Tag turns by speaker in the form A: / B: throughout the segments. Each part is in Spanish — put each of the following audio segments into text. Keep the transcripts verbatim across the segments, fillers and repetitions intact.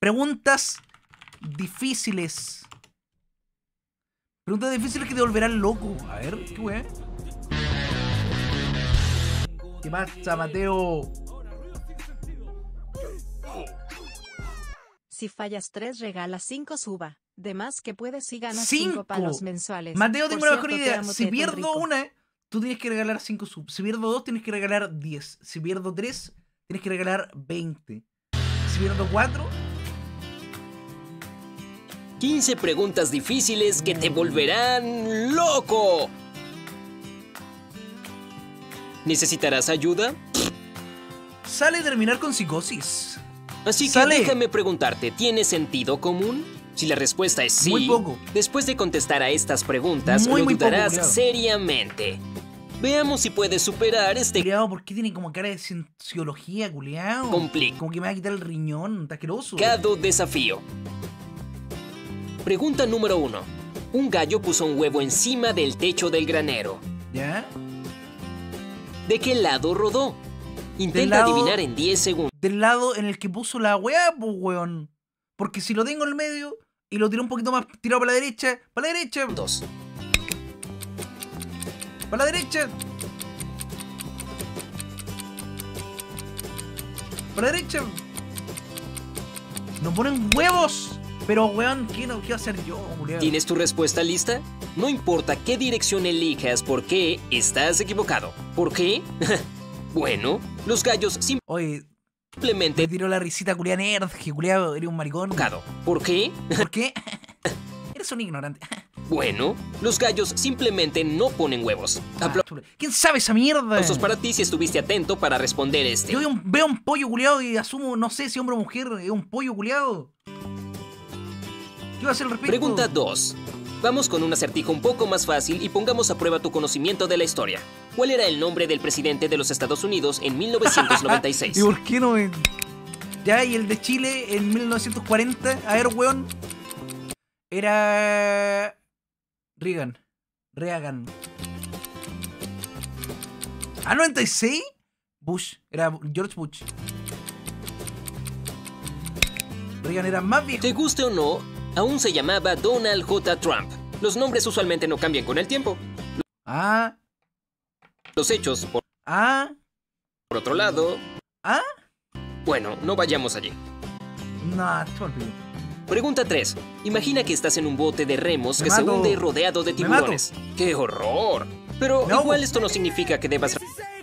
A: Preguntas difíciles. Preguntas difíciles que te volverán loco. A ver, qué weá. ¿Qué pasa, Mateo?
B: Si fallas tres, regala cinco suba. De más que puedes y ganas
A: Cinco.
B: cinco palos mensuales.
A: Mateo, tengo
B: Por
A: una mejor
B: cierto,
A: idea.
B: te amo,
A: Si
B: Teto
A: pierdo
B: Rico.
A: una, tú tienes que regalar cinco subs. Si pierdo dos, tienes que regalar diez. Si pierdo tres, tienes que regalar veinte. Si pierdo cuatro...
C: quince preguntas difíciles que te volverán loco. ¿Necesitarás ayuda?
A: Sale terminar con psicosis.
C: Así que
A: Sale.
C: déjame preguntarte, ¿tiene sentido común? Si la respuesta es sí,
A: Muy poco.
C: después de contestar a estas preguntas,
A: Muy,
C: lo
A: muy poco,
C: dudarás
A: culiao.
C: seriamente. Veamos si puedes superar este
A: Culeado, ¿por qué tiene como cara de cienciología, culeado?
C: Compli-
A: Como que me va a quitar el riñón, está asqueroso.
C: complicado desafío. Pregunta número uno. Un gallo puso un huevo encima del techo del granero.
A: ¿Ya?
C: ¿De qué lado rodó? Intenta
A: lado-
C: adivinar en diez segundos.
A: Del lado en el que puso la weá, pues weón. Porque si lo tengo en el medio y lo tiro un poquito más tirado para la derecha, para la derecha, para la derecha. Para la derecha. No ponen huevos. Pero weón, ¿qué, no, qué voy a hacer yo, culiao?
C: ¿Tienes tu respuesta lista? No importa qué dirección elijas, ¿por qué estás equivocado? ¿Por qué? Bueno, los gallos
A: Oye,
C: simplemente
A: me tiró la risita culiá nerd, que culiado, eres un maricón.
C: equivocado. ¿Por qué?
A: ¿Por qué? Eres un ignorante.
C: Bueno, los gallos simplemente no ponen huevos.
A: Ah, ¿quién sabe esa mierda?
C: Aplausos para ti si estuviste atento para responder este.
A: Yo veo un, veo un pollo culiado y asumo, no sé si hombre o mujer, es un pollo culiado. ¿Qué va a hacer al respecto?
C: Pregunta dos. Vamos con un acertijo un poco más fácil y pongamos a prueba tu conocimiento de la historia. ¿Cuál era el nombre del presidente de los Estados Unidos en mil novecientos noventa y seis?
A: ¿Y por qué no me... Ya, y el de Chile en mil novecientos cuarenta, a ver, weón. Era... Reagan. Reagan. ¿Ah, noventa y seis? Bush. Era George Bush. Reagan era más viejo.
C: Te guste o no, aún se llamaba Donald J. Trump. Los nombres usualmente no cambian con el tiempo.
A: Ah,
C: Los hechos, por
A: ah,
C: por otro lado...
A: ah.
C: Bueno, no vayamos allí.
A: No, te olvido.
C: Pregunta tres. Imagina que estás en un bote de remos
A: Me
C: que se
A: mato.
C: hunde rodeado de
A: Me mato.
C: tiburones. ¡Qué horror! Pero
A: Me ahogo.
C: igual esto no significa que debas...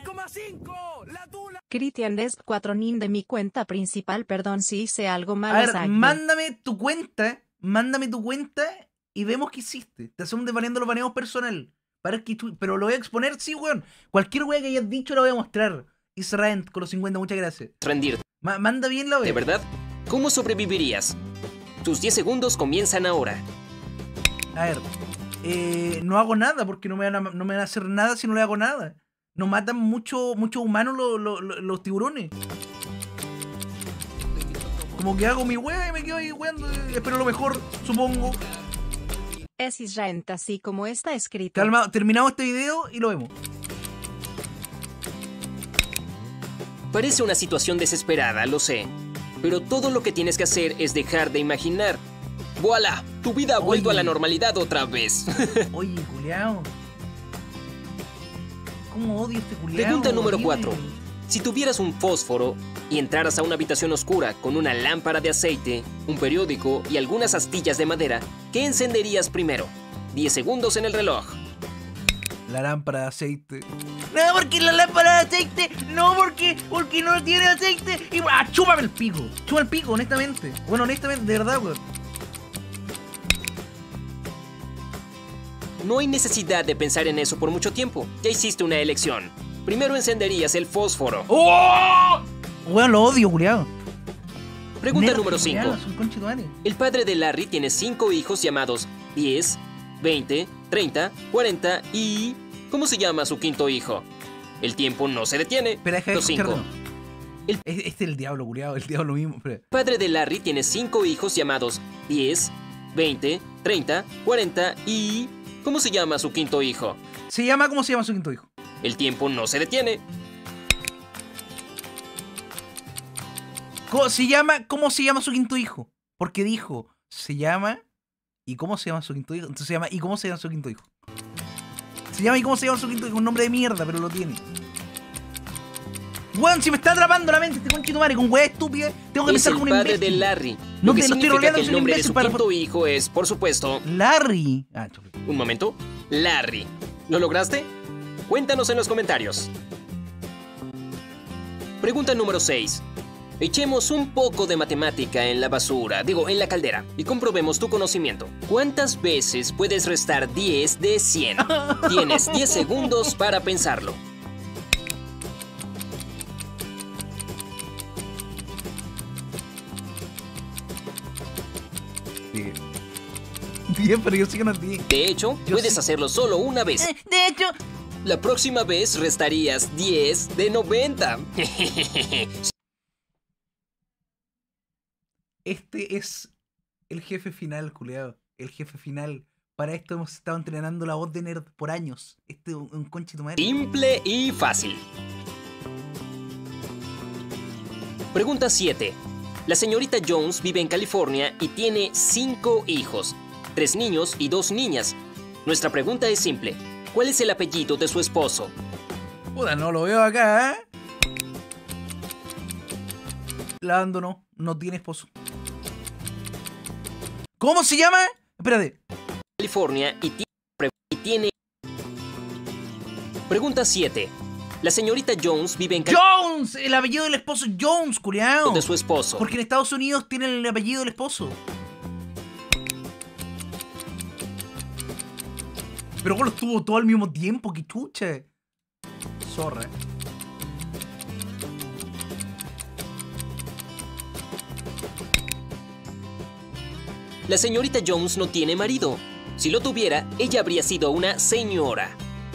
B: Cristian Desp cuatro nin de mi cuenta principal, perdón si hice algo mal.
A: A ver,
B: exacto.
A: mándame tu cuenta, mándame tu cuenta y vemos qué hiciste. Te hacemos desvariando los baneos personal. Para que tú, pero lo voy a exponer, sí, weón. Cualquier weá que hayas dicho lo voy a mostrar. Israel con los cincuenta, muchas gracias.
C: rendirte.
A: Ma- manda bien la
C: ¿De
A: wea.
C: verdad? ¿Cómo sobrevivirías? Tus diez segundos comienzan ahora.
A: A ver, eh, no hago nada porque no me, van a, no me van a hacer nada si no le hago nada. Nos matan muchos mucho humanos los, los, los- los tiburones. Como que hago mi wea y me quedo ahí weando. Espero lo mejor, supongo.
B: Es Israel así como está escrito.
A: Calma, terminamos este video y lo vemos.
C: Parece una situación desesperada, lo sé. Pero todo lo que tienes que hacer es dejar de imaginar. ¡Voilá! Tu vida ha vuelto
A: Oye.
C: a la normalidad otra vez.
A: Oye, culiao. ¿Cómo odio este culiao?
C: Pregunta número
A: Horrible.
C: cuatro. Si tuvieras un fósforo y entraras a una habitación oscura con una lámpara de aceite, un periódico y algunas astillas de madera, ¿qué encenderías primero? diez segundos en el reloj.
A: La lámpara de aceite. No, porque la lámpara de aceite. No, porque, porque no tiene aceite. Y, ah, chúpame el pico. Chúpame el pico, honestamente. Bueno, honestamente, de verdad, weón.
C: No hay necesidad de pensar en eso por mucho tiempo. Ya hiciste una elección. Primero encenderías el fósforo.
A: ¡Oh! Weón, lo odio, culiao.
C: Pregunta
A: Nerd,
C: número
A: culiao,
C: cinco.
A: es un conche de madre.
C: El padre de Larry tiene cinco hijos llamados diez, veinte, treinta, cuarenta y... ¿Cómo se llama su quinto hijo? El tiempo no se detiene.
A: Espera, deja de
C: Los cinco.
A: escucharlo.
C: El-
A: Es- Este es el diablo, culiao. El diablo mismo. Espera.
C: El padre de Larry tiene cinco hijos llamados diez, veinte, treinta, cuarenta y... ¿Cómo se llama su quinto hijo?
A: Se llama, ¿cómo se llama su quinto hijo?
C: El tiempo no se detiene.
A: ¿Cómo se llama, cómo se llama su quinto hijo? Porque dijo, se llama... ¿Y cómo se llama su quinto hijo? Entonces se llama, ¿y cómo se llama su quinto hijo? Se llama, ¿y cómo se llama su quinto hijo? Un nombre de mierda, pero lo tiene. Weón, si me está atrapando la mente este conchito madre con weá estúpida, tengo que
C: Es
A: pensar
C: el
A: como un
C: padre
A: imbécil.
C: de Larry.
A: No
C: Lo
A: te-
C: que
A: no estoy
C: significa
A: roleando,
C: que el
A: soy un
C: nombre de
A: imbécil
C: su
A: para-
C: quinto hijo es, por supuesto...
A: Larry. Ah, chulo.
C: Un momento. Larry. ¿Lo lograste? Cuéntanos en los comentarios. Pregunta número seis. Echemos un poco de matemática en la basura, digo, en la caldera, y comprobemos tu conocimiento. ¿Cuántas veces puedes restar diez de cien? Tienes diez segundos para pensarlo.
A: diez. diez, pero yo sé que no es diez.
C: De hecho,
A: Yo
C: puedes
A: sí.
C: hacerlo solo una vez.
A: Eh, de hecho...
C: La próxima vez restarías diez de noventa.
A: Este es el jefe final, culiado. El jefe final. Para esto hemos estado entrenando la voz de nerd por años. Este es un, un conchito madre.
C: Simple y fácil. Pregunta siete. La señorita Jones vive en California y tiene cinco hijos, tres niños y dos niñas. Nuestra pregunta es simple. ¿Cuál es el apellido de su esposo?
A: Puta, no lo veo acá, ¿eh? La abandonó. No tiene esposo. ¿Cómo se llama? Espérate.
C: California y ti- pre- y tiene... Pregunta siete. La señorita Jones vive en California
A: Jones. El apellido del esposo Jones, culiao.
C: de su esposo.
A: Porque en Estados Unidos tienen el apellido del esposo. Pero bueno, estuvo todo al mismo tiempo, que chucha. Zorra.
C: La señorita Jones no tiene marido. Si lo tuviera, ella habría sido una señora.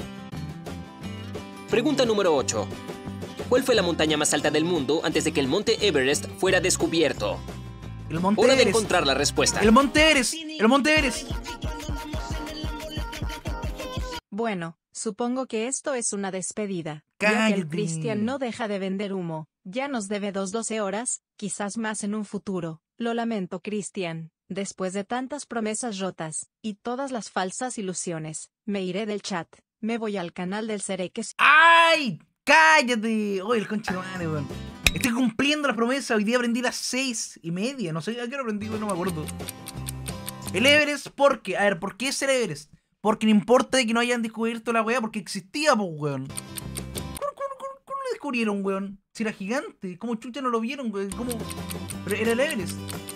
C: Pregunta número ocho. ¿Cuál fue la montaña más alta del mundo antes de que el monte Everest fuera descubierto?
A: El Monte
C: Hora de
A: Everest.
C: encontrar la respuesta.
A: El Monte Everest. El Monte Everest.
B: Bueno, supongo que esto es una despedida. Ya que el
A: Cállate.
B: Christian no deja de vender humo. Ya nos debe dos doce horas, quizás más en un futuro. Lo lamento, Christian. Después de tantas promesas rotas, y todas las falsas ilusiones, me iré del chat. Me voy al canal del Cereque.
A: ¡Ay! ¡Cállate! Oye, el conche de madre, weón. Estoy cumpliendo la promesa. Hoy día aprendí las seis y media. No sé a qué hora aprendí, weón, no me acuerdo. El Everest, ¿por qué? A ver, ¿por qué es el Everest? Porque no importa de que no hayan descubierto la weá, porque existía, pues, weón. ¿Cómo, cómo- cómo- cómo lo descubrieron, weón? Si era gigante. ¿Cómo chucha no lo vieron, weón? ¿Cómo? Pero era el Everest.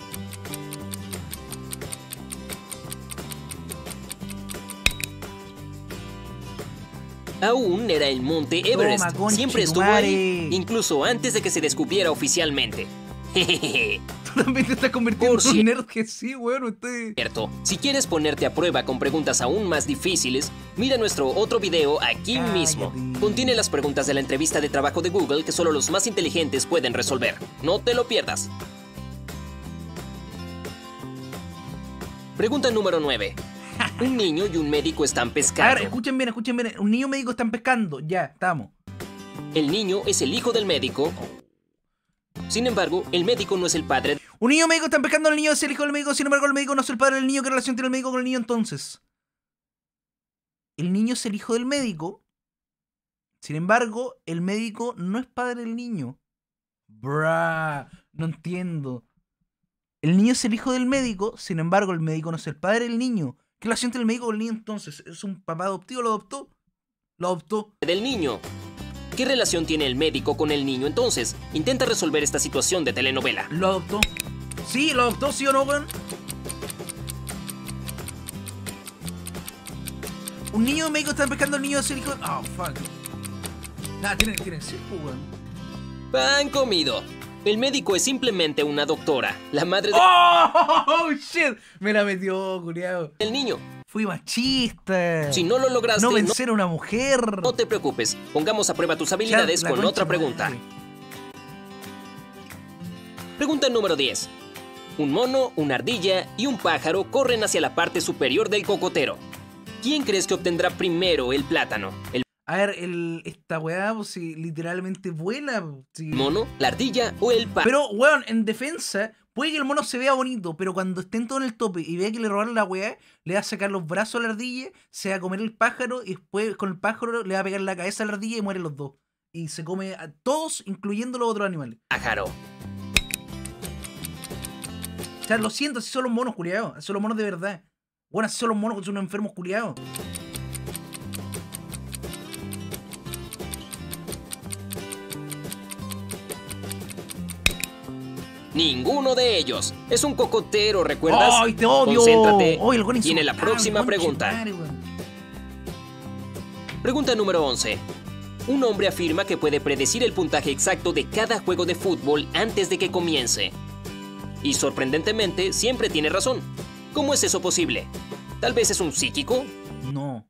C: Aún era el monte Everest.
A: Toma, conche
C: Siempre
A: tu
C: estuvo
A: madre.
C: ahí, incluso antes de que se descubriera oficialmente. Jejeje.
A: Tú también te estás convirtiendo
C: Por
A: en
C: si-
A: un nerd que sí, weón. Usted...
C: Cierto. Si quieres ponerte a prueba con preguntas aún más difíciles, mira nuestro otro video aquí
A: Cállate.
C: mismo. Contiene las preguntas de la entrevista de trabajo de Google que solo los más inteligentes pueden resolver. No te lo pierdas. Pregunta número nueve. Un niño y un médico están
A: A
C: pescando.
A: ver, escuchen bien, escuchen bien. Un niño médico están pescando. Ya, estamos.
C: El niño es el hijo del médico. Sin embargo, el médico no es el padre.
A: Un niño médico están pescando, el niño es el hijo del médico, sin embargo el médico no es el padre del niño. ¿Qué relación tiene el médico con el niño entonces? El niño es el hijo del médico. Sin embargo, el médico no es padre del niño. Bruh, no entiendo. El niño es el hijo del médico, sin embargo el médico no es el padre del niño. ¿Qué relación tiene el médico con el niño entonces? ¿Es un papá adoptivo? ¿Lo adoptó? Lo adoptó.
C: del niño. ¿Qué relación tiene el médico con el niño entonces? Intenta resolver esta situación de telenovela.
A: Lo adoptó. Sí, lo adoptó, ¿sí o no, weón? Un niño médico está pescando al niño es el hijo. Oh, fuck. Nada, tiene, tiene que ser, pues, weón.
C: Pan comido. El médico es simplemente una doctora, la madre de-
A: ¡Oh, shit! Me la metió, curiado.
C: del niño.
A: Fui machista.
C: Si no lo lograste,
A: No
C: no,
A: vencer a una mujer.
C: no te preocupes. Pongamos a prueba tus habilidades
A: La
C: con
A: concha
C: otra
A: de
C: pregunta.
A: madre.
C: Pregunta número diez. Un mono, una ardilla y un pájaro corren hacia la parte superior del cocotero. ¿Quién crees que obtendrá primero el plátano? ¿El
A: A ver, el, esta weá, pues si literalmente vuela. pues, si-
C: mono, la ardilla o el pájaro.
A: Pero, weón, en defensa, puede que el mono se vea bonito, pero cuando estén todo en el tope y vea que le robaron la weá, le va a sacar los brazos a la ardilla, se va a comer el pájaro y después con el pájaro le va a pegar la cabeza a la ardilla y mueren los dos. Y se come a todos, incluyendo los otros animales. O sea, lo siento, así son los monos, culiados. Así son los monos de verdad. Bueno, así son los monos, que son unos enfermos culiados.
C: Ninguno de ellos. Es un cocotero, ¿recuerdas?
A: ¡Ay, te odio!
C: Concéntrate.
A: ¡Ay, el weón
C: Tiene la
A: insoportable,
C: próxima
A: concha
C: pregunta.
A: madre, weón!
C: Pregunta número once. Un hombre afirma que puede predecir el puntaje exacto de cada juego de fútbol antes de que comience. Y sorprendentemente, siempre tiene razón. ¿Cómo es eso posible? ¿Tal vez es un psíquico?
A: No.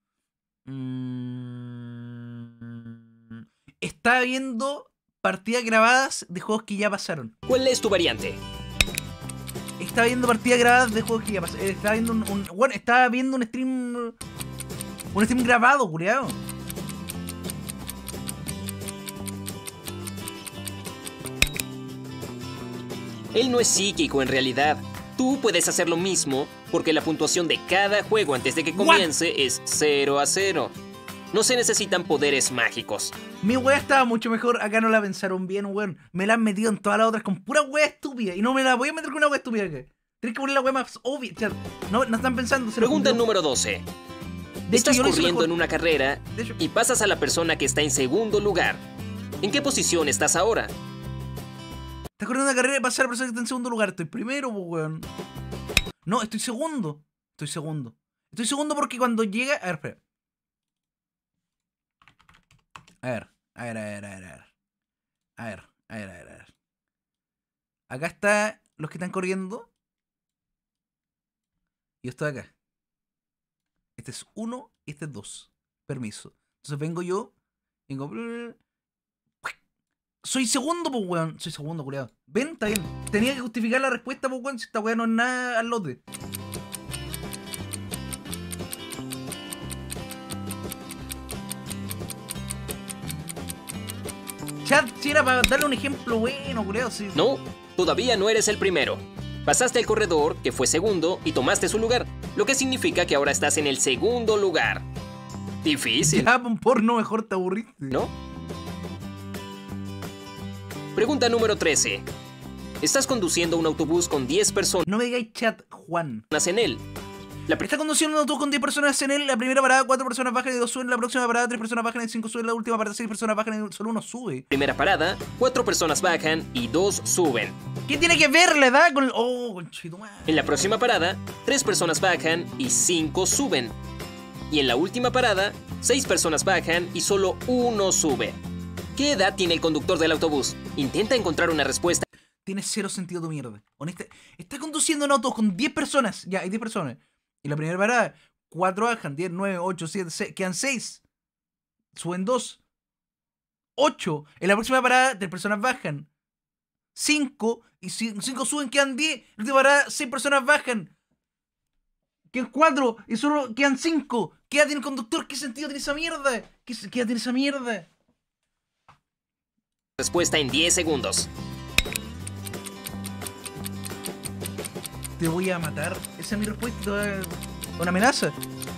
A: Mm, Está viendo partidas grabadas de juegos que ya pasaron.
C: ¿Cuál es tu variante?
A: Está viendo partidas grabadas de juegos que ya pasaron. Está viendo un, un- bueno, está viendo un stream. Un stream grabado, culiao.
C: Él no es psíquico en realidad. Tú puedes hacer lo mismo porque la puntuación de cada juego antes de que
A: What?
C: comience es cero a cero. No se necesitan poderes mágicos.
A: Mi wea estaba mucho mejor. Acá no la pensaron bien, weón. Me la han metido en todas las otras con pura wea estúpida. Y no me la voy a meter con una wea estúpida acá. Tienes que poner la wea más obvia. O sea, no, no están pensando. se lo
C: Pregunta
A: juro.
C: número doce.
A: De hecho,
C: Estás
A: yo lo hice
C: corriendo
A: mejor.
C: en una carrera
A: De hecho,
C: y pasas a la persona que está en segundo lugar. ¿En qué posición estás ahora?
A: estás corriendo una carrera y pasa a la persona que está en segundo lugar. Estoy primero, pues, weón. No, estoy segundo. Estoy segundo. Estoy segundo porque cuando llega. A ver, espera. A ver, a ver, a ver, a ver, a ver. A ver, a ver, a ver, a ver. Acá está los que están corriendo. Y yo estoy acá. Este es uno y este es dos. Permiso. Entonces vengo yo. Vengo. Soy segundo, pues, weón. Soy segundo, culiado. Ven, está bien. Tenía que justificar la respuesta, pues, weón. Si esta weón no es nada al lote. Chat, si era para darle un ejemplo bueno, culiado. Si...
C: No, todavía no eres el primero. Pasaste al corredor, que fue segundo, y tomaste su lugar, lo que significa que ahora estás en el segundo lugar. Difícil,
A: Ya, un porno mejor te aburriste.
C: ¿no? Pregunta número trece. Estás conduciendo un autobús con diez personas
A: No me digáis chat, Juan.
C: en él. La
A: Está conduciendo un autobús con diez personas en él. La primera parada, cuatro personas bajan y dos suben. La próxima parada, tres personas bajan y cinco suben. La última parada, seis personas bajan y solo uno sube.
C: primera parada, cuatro personas bajan y dos suben.
A: ¿Qué tiene que ver la edad con el... Oh, conchito madre.
C: En la próxima parada, tres personas bajan y cinco suben. Y en la última parada, seis personas bajan y solo uno sube. ¿Qué edad tiene el conductor del autobús? Intenta encontrar una respuesta.
A: Tiene cero sentido tu mierda. Honesta. Está conduciendo un auto con diez personas. Ya, hay diez personas. Y la primera parada, cuatro bajan, diez, nueve, ocho, siete, seis. Quedan seis. Suben dos. ocho. En la próxima parada, tres personas bajan. cinco. Y cinco suben, quedan diez. En la última parada, seis personas bajan. Quedan cuatro. Y solo quedan cinco. ¿Qué edad tiene el conductor? ¿Qué sentido tiene esa mierda? ¿Qué, qué edad tiene esa mierda?
C: Respuesta en diez segundos.
A: Te voy a matar. Esa es mi respuesta. eh, Una amenaza.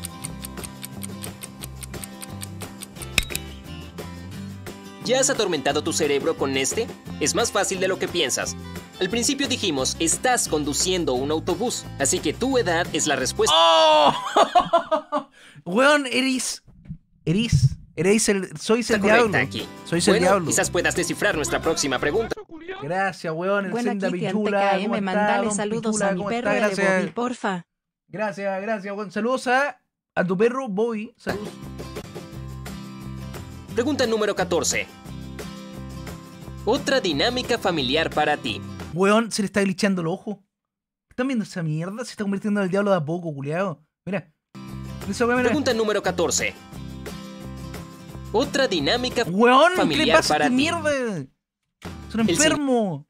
C: ¿Ya has atormentado tu cerebro con este? Es más fácil de lo que piensas. Al principio dijimos, estás conduciendo un autobús, así que tu edad es la respuesta.
A: ¡Oh! Weón, eres. Eres. Eres el. Sois el
C: correcta
A: diablo.
C: aquí.
A: Sois el
C: Bueno,
A: diablo.
C: quizás puedas descifrar nuestra próxima pregunta.
A: Gracias, weón. El
B: Buena
A: Senda
B: Kitian
A: Pichula.
B: T K M,
A: ¿Cómo está,
B: mandale
A: don
B: saludos
A: Pichula?
B: a mi
A: ¿Cómo
B: perro
A: está?
B: de
A: Gracias.
B: Bobby, porfa.
A: Gracias, gracias, weón. Saludos a, a tu perro, Bobby. Saludos.
C: Pregunta número catorce. Otra dinámica familiar para ti.
A: Weón, se le está glitchando el ojo. ¿Están viendo esa mierda? Se está convirtiendo en el diablo de a poco, culiado. Mira. Esa weá, mira.
C: Pregunta número catorce. Otra dinámica
A: Weón, ¿qué le
C: familiar
A: pasa a
C: para
A: este
C: ti.
A: mierda? Es un
C: El
A: enfermo.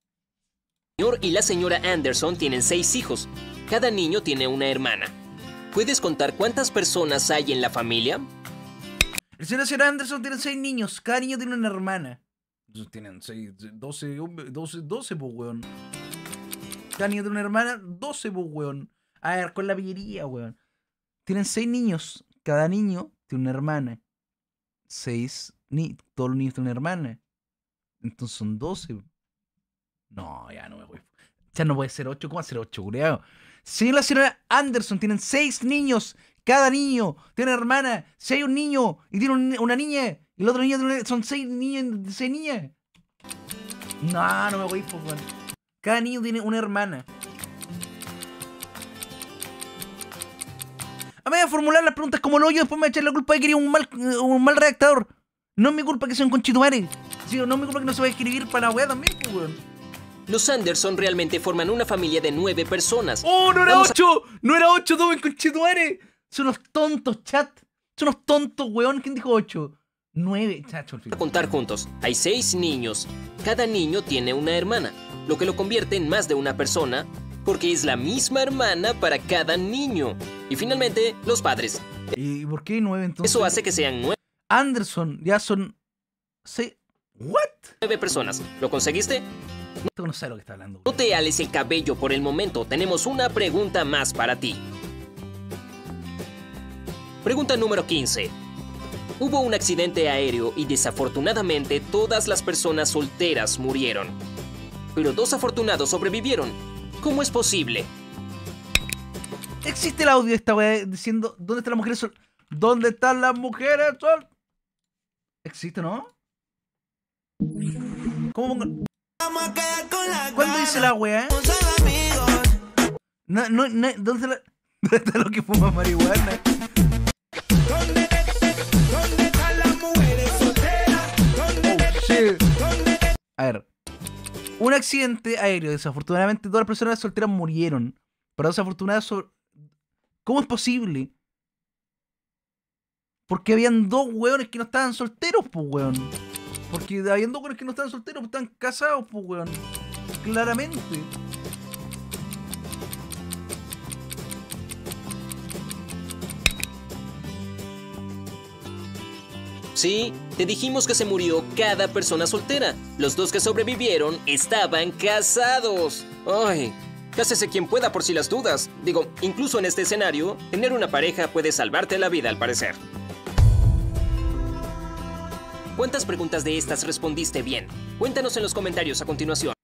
C: señor y la señora Anderson tienen seis hijos. Cada niño tiene una hermana. ¿Puedes contar cuántas personas hay en la familia?
A: El señor y la señora Anderson tienen seis niños. Cada niño tiene una hermana. Entonces tienen seis, doce, doce, doce, pues, weón. Cada niño tiene una hermana, doce, pues, weón. A ver, con la pillería, weón. Tienen seis niños. Cada niño tiene una hermana. Seis, ni todos los niños tienen una hermana. Entonces son doce. No, ya no me voy. Ya no puede ser ocho. ¿Cómo va a ser ocho, culiao? Señor y la señora Anderson tienen seis niños. Cada niño tiene una hermana. Si hay un niño y tiene un, una niña, y el otro niño tiene una, son seis niños, seis niñas. No, no me voy, pues, weón. Cada niño tiene una hermana. A mí me voy a formular las preguntas como lo yo, después me voy a echar la culpa de que quería un mal, un mal redactador. No es mi culpa que sea un conchetumare. Sí, no es mi culpa que no se vaya a escribir para la weá también, pues, weón.
C: Los Anderson realmente forman una familia de nueve personas.
A: ¡Oh, no era
C: Vamos a-
A: ocho! ¡No era ocho, tomen conchetumare! Son unos tontos, chat. Son unos tontos, weón. ¿Quién dijo ocho? Nueve, chacho, al fin.
C: A contar juntos. Hay seis niños. Cada niño tiene una hermana, lo que lo convierte en más de una persona, porque es la misma hermana para cada niño. Y finalmente, los padres.
A: ¿Y por qué nueve entonces?
C: Eso hace que sean nueve
A: Anderson, ya son... seis... ¿What?
C: personas. ¿Lo conseguiste?
A: Esto no sé lo que está hablando.
C: No te ales el cabello por el momento. Tenemos una pregunta más para ti. Pregunta número quince. Hubo un accidente aéreo y desafortunadamente todas las personas solteras murieron. Pero dos afortunados sobrevivieron. ¿Cómo es posible?
A: Existe el audio de esta weá diciendo ¿dónde están las mujeres sol... ¿Dónde están las mujeres sol... ¿Existe, no? ¿Cómo pongo? ¿Cuándo dice la weá? No, no, no, ¿dónde está la... ¿Dónde está lo que fuma marihuana?
D: ¿Dónde, dónde están las mujeres solteras? ¿Dónde,
A: Oh, shit. A ver. Un accidente aéreo. Desafortunadamente todas las personas solteras murieron. Pero desafortunadas so... ¿Cómo es posible? Porque habían dos hueones que no estaban solteros, pues, weón. Porque habían dos hueones que no estaban solteros, pues estaban casados, pues, weón. Claramente.
C: Sí, te dijimos que se murió cada persona soltera. Los dos que sobrevivieron estaban casados. Ay, cásese quien pueda por si las dudas. Digo, incluso en este escenario, tener una pareja puede salvarte la vida al parecer. ¿Cuántas preguntas de estas respondiste bien? Cuéntanos en los comentarios a continuación.